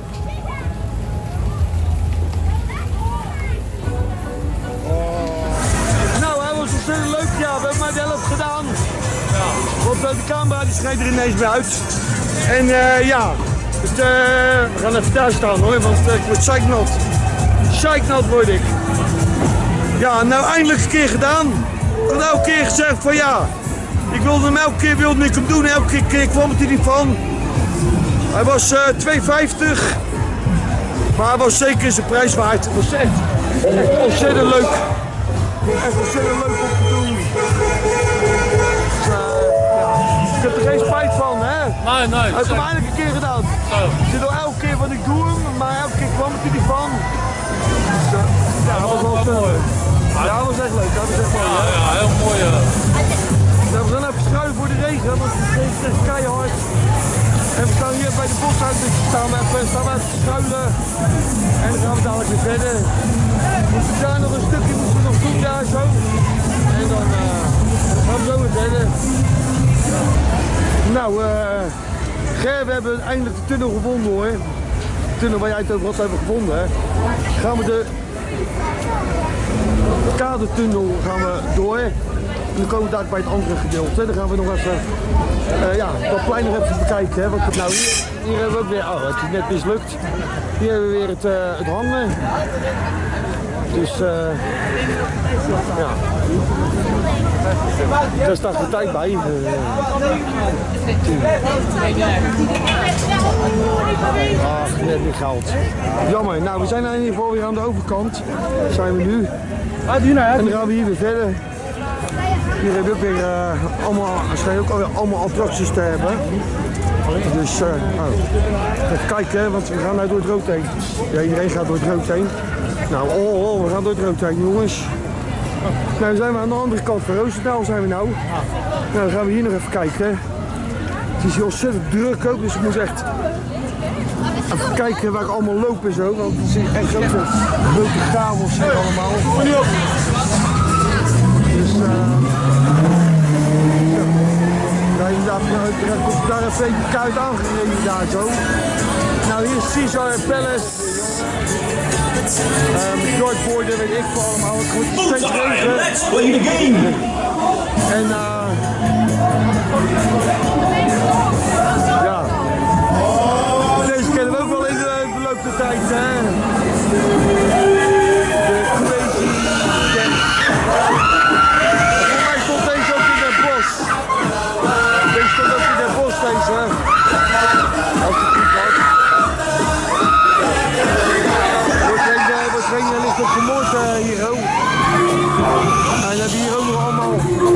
Ontzettend leuk, ja, we hebben maar de helft gedaan. Ja. Want uh, de camera die schijnt er ineens bij uit. En uh, ja, het, uh, we gaan even thuis staan hoor, want uh, ik word zeiknat. Zeiknat word ik. Ja, nou eindelijk een keer gedaan. Ik had elke keer gezegd van ja, ik wilde hem elke keer wilde ik hem doen, elke keer kwam het er niet van. Hij was uh, twee vijftig, maar hij was zeker zijn prijs waard. Het was echt, echt ontzettend leuk. Echt ontzettend leuk om te doen. Dus, uh, ja. Ik heb er geen spijt van, hè? Nee, nee. Ik heb hem eindelijk een keer gedaan. Zo. Ik zit al elke keer wat ik doe hem, maar elke keer kwam het er niet van. Dus, uh, ja, dat was wel ontzettend leuk. Ja, dat was echt leuk. Dat was echt mooi, Ja, hè? ja, heel mooi. Ja. Ja, we gaan even schuilen voor de regen, want het regent echt keihard. En we staan hier bij de bosuit, dus staan we even, staan we even te schuilen. En dan gaan we dadelijk weer verder. We moeten daar nog een stukje moeten we nog doen, daar zo. En dan uh, gaan we zo weer verder. Nou, uh, Ger, we hebben eindelijk de tunnel gevonden hoor. De tunnel waar jij het over had hebben gevonden, hè. Gaan we de kadertunnel gaan we door. En dan komen we daar bij het andere gedeelte. Dan gaan we nog even uh, ja, dat plein nog even bekijken. Hè, wat het nou hier, hier hebben we ook weer, oh het is net mislukt. Hier hebben we weer het, uh, het hangen. Dus uh, ja. Daar staat de tijd bij. Uh, Ach, net niet geld. Jammer. Nou, we zijn in ieder geval weer aan de overkant. Zijn we nu. En dan gaan we hier weer verder. Hier hebben we ook weer uh, allemaal, schijnt ook alweer allemaal attracties te hebben. Dus uh, oh. Even kijken, want we gaan nou door het rood heen. Ja, iedereen gaat door het rood heen. Nou, oh, oh, we gaan door het rood heen, jongens. Nou, zijn we aan de andere kant van Roosendaal zijn we nou. Nou, dan gaan we hier nog even kijken. Het is hier ontzettend druk ook, dus ik moet echt even kijken waar ik allemaal loop en zo. Want het is echt grote, grote chaos hier allemaal. Dus uh, ja, inderdaad, daar komt daar even een kuit aangereden daar zo. Nou, hier is Caesar Palace. Um, Shortboarden, weet ik voor allemaal. Het wordt steeds regen. Let's play the game! En uh, ja, deze kennen we ook wel in de, de loop der tijd, hè. De crazy. Voor mij stond deze ook in het bos. Deze stond ook in het bos, deze. Als het goed was. Wordt geen ligt op vermoord uh, hier ook. En dan hebben we hier ook nog allemaal.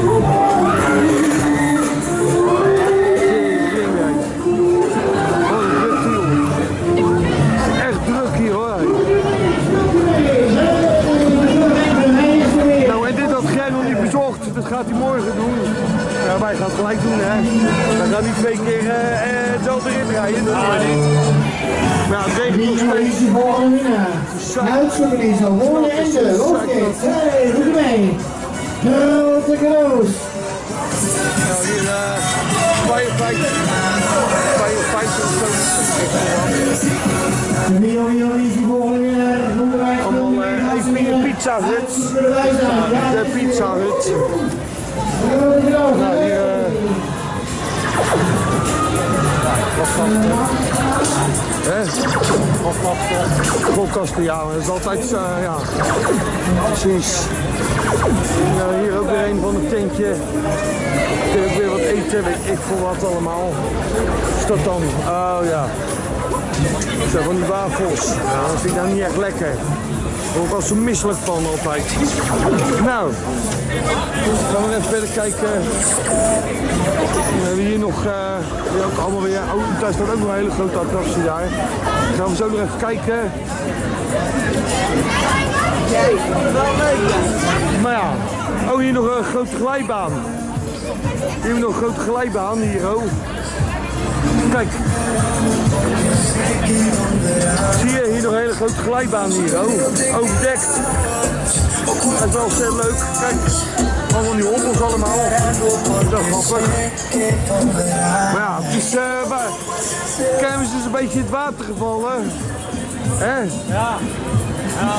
Echt druk hier hoor. Nou en dit had jij nog niet bezocht, dat gaat hij morgen doen. Ja, wij gaan het gelijk doen hè. We gaan niet twee keer uh, uh, hetzelfde rit rijden, dat doen we niet. Maar ja, het regent nog steeds. Uitzoeken is al wonen en de oké, twee, goed mee. Grote Kroos. Nou hier, uh, firefighter. Firefighter of zo. De Mio Mio is die volgende winnaar. Allemaal uh, even in de Pizza Hut. De Pizza Hut. Nou hier, uh, Hè? Volkasten, ja, dat is altijd, uh, ja, precies. Nou, hier ook weer een van het tentje. Kun je ook weer wat eten, weet ik voor wat allemaal. Is dat dan? Oh ja. Zo van die wafels. Ja, dat vind ik nou niet echt lekker. Daar word ik al zo misselijk van altijd. Nou, gaan we even verder kijken. We hebben hier nog, uh, hier ook allemaal weer, oh, daar staat ook nog een hele grote attractie daar. Dan gaan we zo nog even kijken. Maar ja, oh hier nog een grote glijbaan. Hier hebben we nog een grote glijbaan hier, oh. Kijk. Zie je hier nog een hele grote glijbaan hier, oh. Overdekt. Dat is wel heel leuk. Kijk, allemaal die hobbels allemaal. Dat is grappig. Maar ja, het is, uh, waar. Kermis is een beetje in het water gevallen. Hè? Ja. Ja,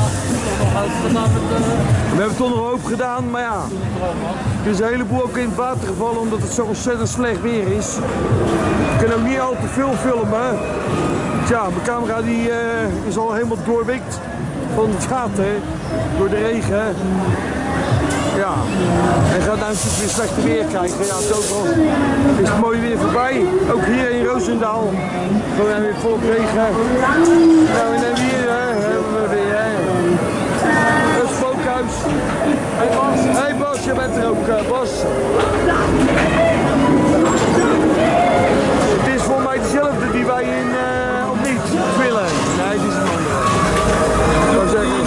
we hebben toch nog een hoop gedaan, maar ja. Er is een heleboel ook in het water gevallen omdat het zo ontzettend slecht weer is. We kunnen ook niet al te veel filmen. Tja, mijn camera die, uh, is al helemaal doorwikt van het water door de regen. Ja, en gaat nou natuurlijk weer slechte weer krijgen. Ja, zo is het mooie weer voorbij. Ook hier in Roosendaal. We hebben weer volop regen. Nou, en dan hier hè, hebben we weer hè, het spookhuis. Hey Bas, hey Bas, je bent er ook, uh, Bas. Het is voor mij dezelfde die wij in, uh, of niet, willen. Nee, het is een andere. Ik zou zeggen.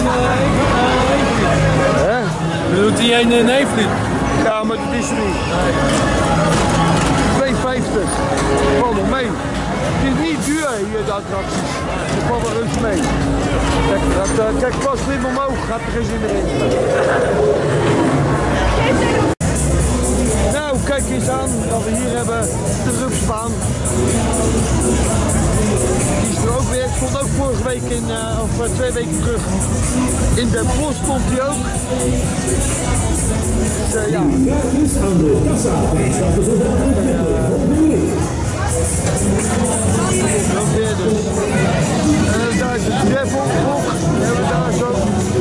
Hè? Doet hij een neefvlieg? Ja, maar dat is er niet. twee vijftig. Valt nog mee. Het is niet duur hier, de attracties. Het valt wel reuze mee. Kijk, dat, uh, kijk, pas niet omhoog. Gaat er geen zin meer in. Nou, kijk eens aan wat we hier hebben. De rupsbaan. Die is er ook weer. Ik stond ook vorige week in, uh, of uh, twee weken terug. In Den Bosch stond hij ook. Dus, uh, ja. dus. En daar is het Gravelblok, hebben we daar zo.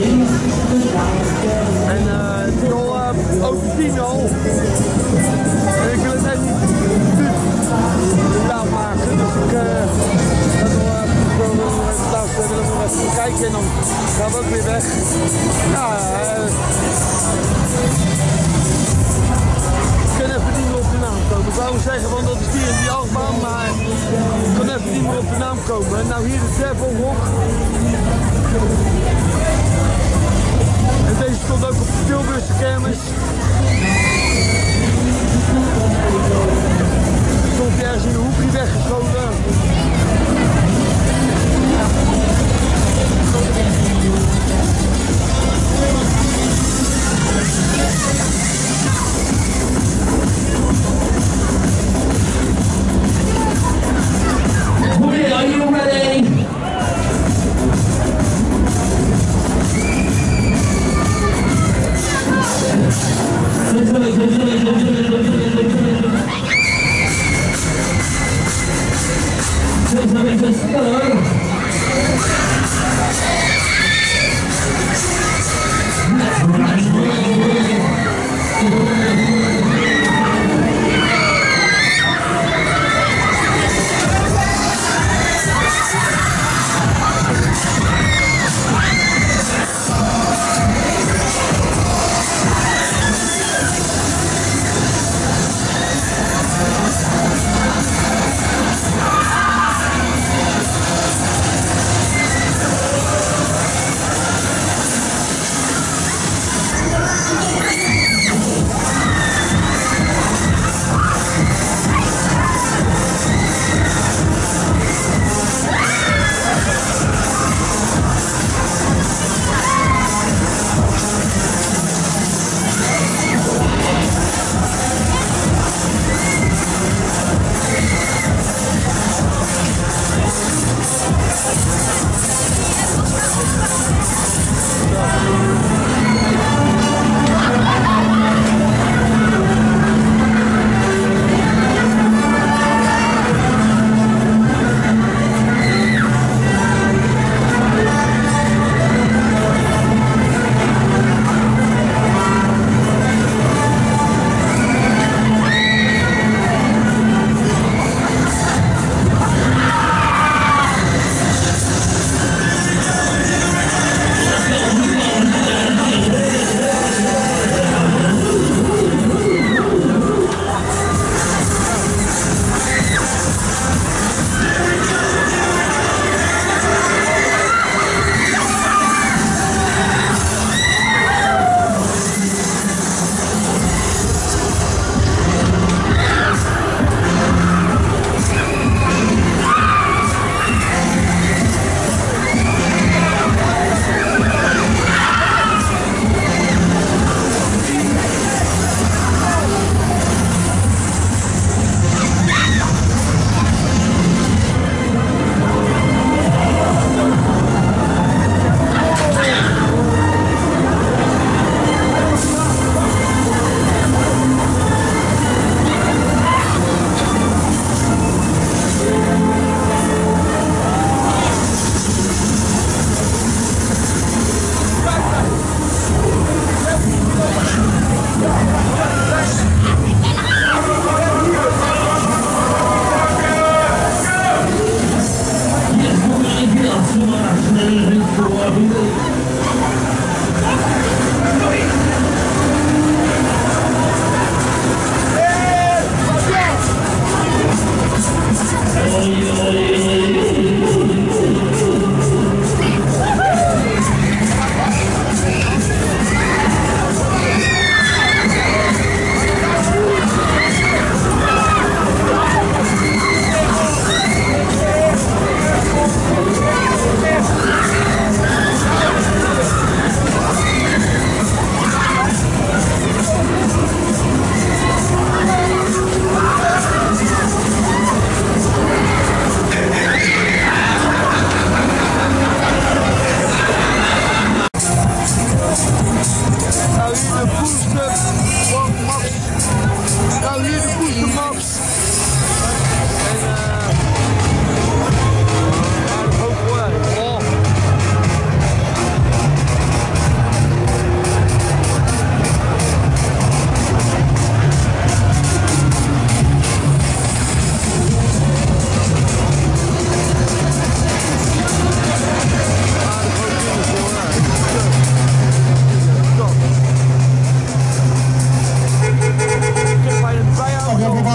En uh, het is al uh, over tien al. En ik wil het echt niet te laat maken, dus ik uh, ga nog even nog even kijken en dan gaan we ook weer weg. Ja, uh, ik kan even niet meer op de naam komen. Ik wou zeggen, want dat is die en die achtbaan, maar ik kan even niet meer op de naam komen. Nou, hier de Devil Rock. En deze stond ook op de Tilburgse kermis. Stond hij ergens in een hoekje weggeschoten. Woody, are you ready?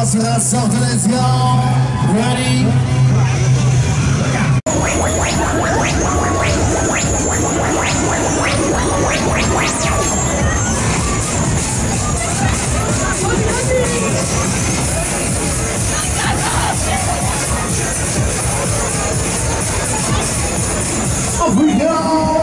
Let's let's go. Ready? Off we go.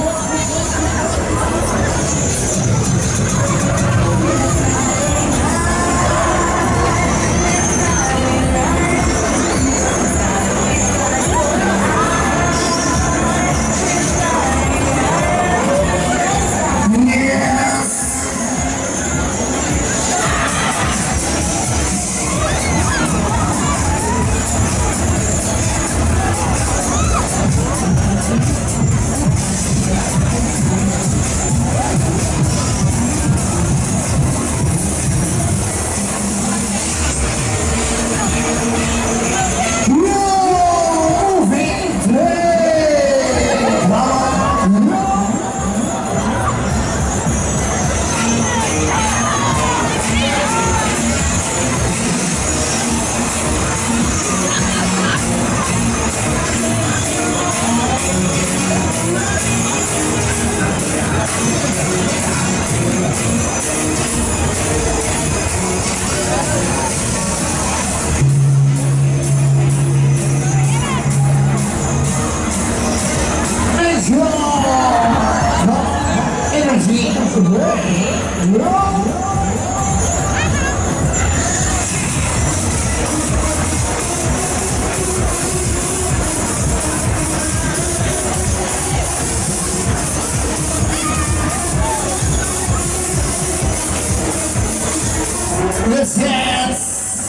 Let's dance!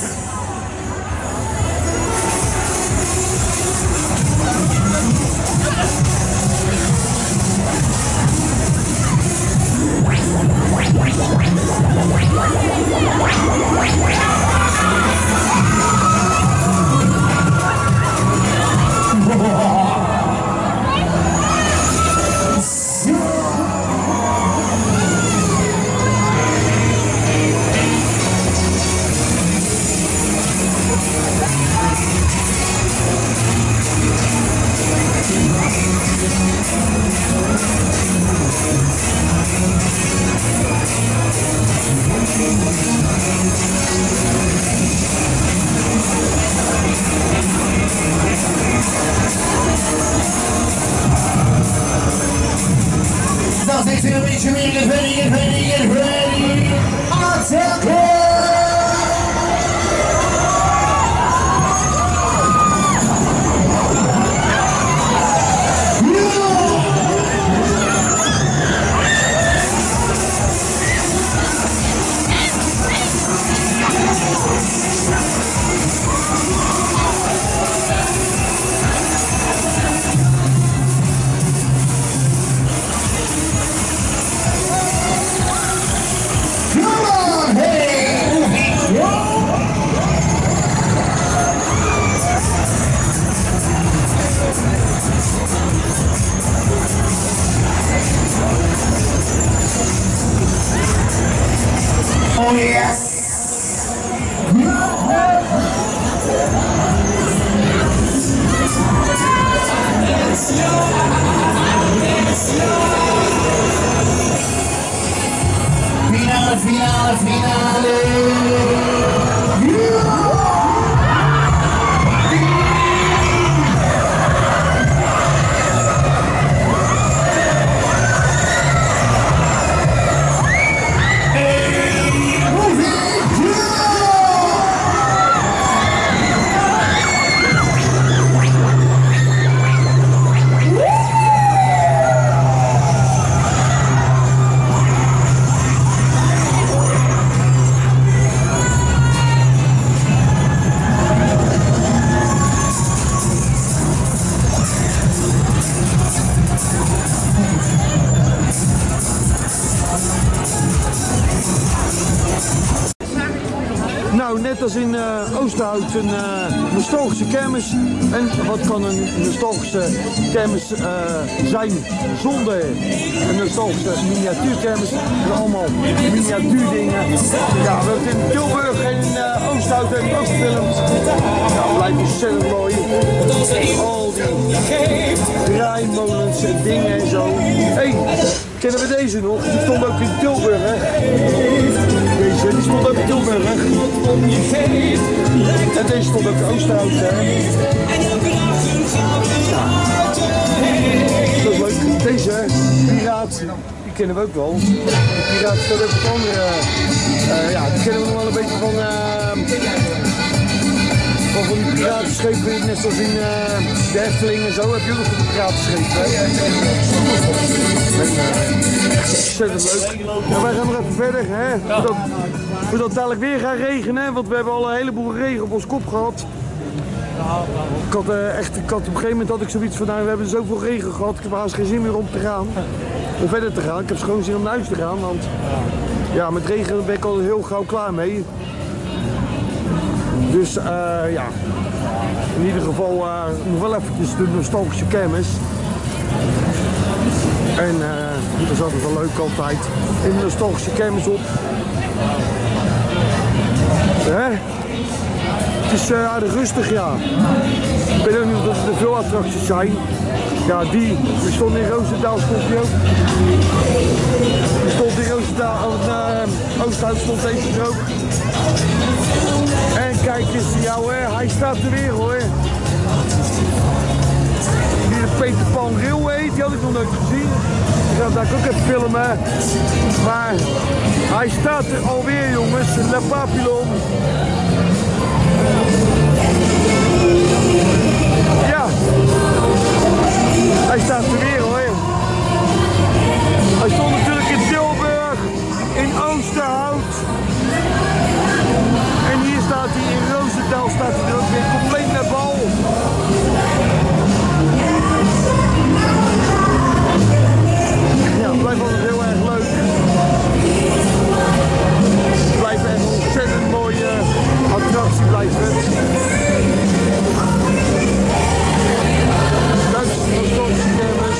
Get ready, get ready, get ready, get ready. Attack! Oh yes! Finale, finale, finale! Nou, net als in uh, Oosterhout een uh, nostalgische kermis. En wat kan een nostalgische kermis uh, zijn zonder een nostalgische miniatuurkermis? Dat zijn allemaal miniatuurdingen. Ja, we hebben het in Tilburg en in uh, Oosterhout hebben we ook gefilmd. Ja, blijft ontzettend mooi. Al die draaimolens en dingen en zo. Hé, hey, kennen we deze nog? Die stond ook in Tilburg, hè? Deze, die stond ook in Tilburg, hè? En deze stond ook in Oosterhout, hè? Ja. Dat is leuk. Deze, Piraat, die kennen we ook wel. Die Piraat staat ook op andere... Uh, ja, die kennen we nog wel een beetje van... Uh, van van die piratenschepen, net zoals in uh, de Efteling en zo. Heb je ook nog een piratenscheep, hè? En, uh, ontzettend leuk. Ja, wij gaan nog even verder, hè? Voordat, voordat het dadelijk weer gaat regenen, want we hebben al een heleboel regen op ons kop gehad. Ik had, uh, echt, ik had, op een gegeven moment had ik zoiets van, nou, we hebben zoveel regen gehad, ik heb haast geen zin meer om te gaan. Om verder te gaan. Ik heb gewoon zin om naar huis te gaan, want ja, met regen ben ik al heel gauw klaar mee. Dus uh, ja, in ieder geval uh, nog wel eventjes de nostalgische kermis. En uh, dat is altijd wel leuk altijd. In de nostalgische kermis op. Hè? Het is uh, aardig rustig, ja. Ik weet ook niet of er veel attracties zijn. Ja, die, die stond in Roosendaal, stond die ook. Die stond in Roosendaal, uh, Oosterhout stond deze er ook. En kijk eens, jou, hè, hij staat er weer, hoor. Die de Peter Pan Railway, die had ik nog nooit gezien. Ik ga het daar ook even filmen. Maar hij staat er alweer, jongens, Le Papillon. Ja, hij staat er weer, hoor. Hij stond natuurlijk in Tilburg, in Oosterhout. En hier staat hij in Roosendaal, staat hij er ook weer compleet naar bal. Ja, het blijft altijd heel erg leuk. Het blijft echt een ontzettend mooie attractie, blijft het. Duitse nostalgische kermis.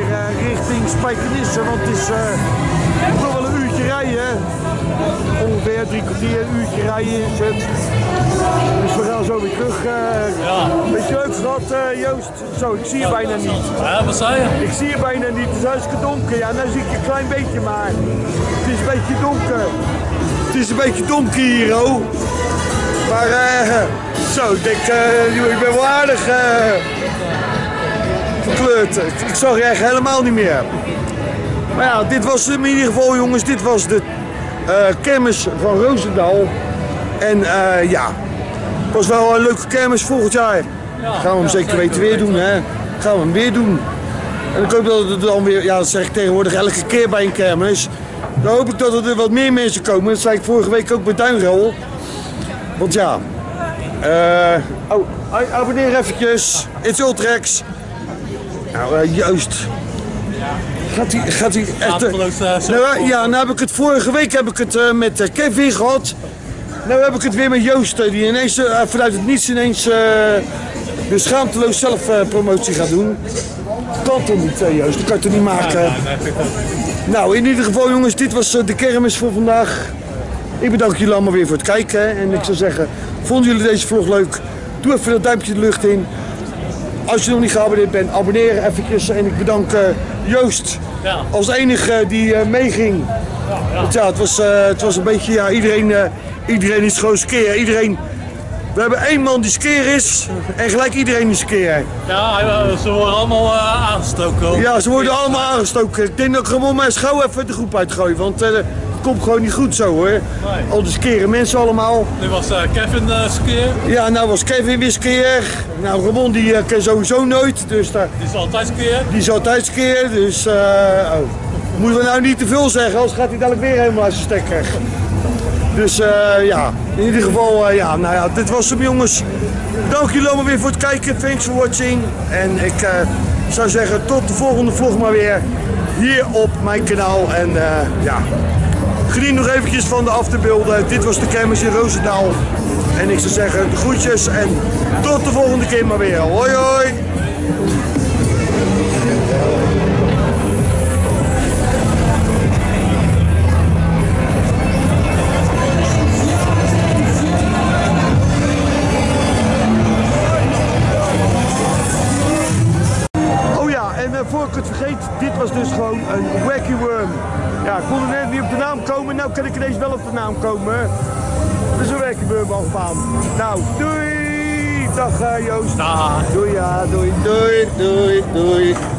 Spijkenisse, want het is uh, toch wel een uurtje rijden ongeveer. rijden, drie kwartier, een uurtje rijden is het. Dus we gaan zo weer terug. Uh, Ja. Beetje leuk gehad, uh, Joost. Zo, ik zie je bijna niet. Ja, wat zei je? Ik zie je bijna niet, het is hartstikke donker. Ja, nou zie ik een klein beetje, maar het is een beetje donker. Het is een beetje donker hier, oh. Maar uh, zo, ik denk, uh, ik ben wel aardig uh, verkleurd. Ik zag je echt helemaal niet meer. Maar ja, dit was in ieder geval, jongens, dit was de uh, kermis van Roosendaal. En uh, ja, het was wel een leuke kermis volgend jaar. Ja, gaan we hem ja, zeker weten weer doen, hè. Gaan we hem weer doen. En ik hoop dat het dan weer, ja dat zeg ik tegenwoordig elke keer bij een kermis. Dan hoop ik dat er wat meer mensen komen. Dat zei ik vorige week ook bij Duinrel. Want ja, uh, oh, abonneer eventjes. It's Ultrex. Nou, uh, Joost. Gaat hij, gaat hij echt... Uh, nou, ja, nou heb ik het vorige week heb ik het uh, met uh, Kevin gehad. Nou heb ik het weer met Joost, uh, die ineens uh, vanuit het niets ineens uh, de schaamteloos zelf uh, promotie gaat doen. Kan toch niet, uh, Joost? Dat kan je toch niet maken? Ja, nee, nee, nou, in ieder geval, jongens, dit was uh, de kermis voor vandaag. Ik bedank jullie allemaal weer voor het kijken. En ik zou zeggen, vonden jullie deze vlog leuk? Doe even dat duimpje de lucht in. Als je nog niet geabonneerd bent, abonneer eventjes. En ik bedank uh, Joost ja. als enige die uh, meeging. Ja, ja. Want ja, het was, uh, het was een beetje, ja, iedereen, uh, iedereen is gewoon skeer. Iedereen, we hebben één man die skeer is en gelijk iedereen is skeer. Ja, ze worden allemaal uh, aangestoken. Ja, ze worden allemaal aangestoken. Ik denk dat ik gewoon maar schouw even de groep uitgooi, want uh, het komt gewoon niet goed zo hoor. Nee. Al die skeren mensen allemaal. Nu was uh, Kevin uh, skeer. Ja, nou was Kevin weer skeer. Nou, Ramon die uh, ken sowieso nooit, dus daar... Die is altijd skeer. Die is altijd skeer, dus... Uh, oh. Moeten we nou niet te veel zeggen, anders gaat hij dadelijk weer helemaal uit zijn stekker. Dus uh, ja, in ieder geval, uh, ja, nou ja, dit was hem jongens. Dank jullie allemaal weer voor het kijken, thanks for watching. En ik uh, zou zeggen, tot de volgende vlog maar weer hier op mijn kanaal. En uh, ja, geniet nog eventjes van de afterbeelden. Dit was de kermis in Roosendaal. En ik zou zeggen, de groetjes en tot de volgende keer maar weer. Hoi hoi! Voor ik het vergeet, dit was dus gewoon een Wacky Worm. Ja, ik kon er net niet op de naam komen, nou kan ik ineens wel op de naam komen. Dus een Wacky Worm afbaan. Nou, doei! Dag uh, Joost. Dag. Doei, ja, doei, doei, doei, doei.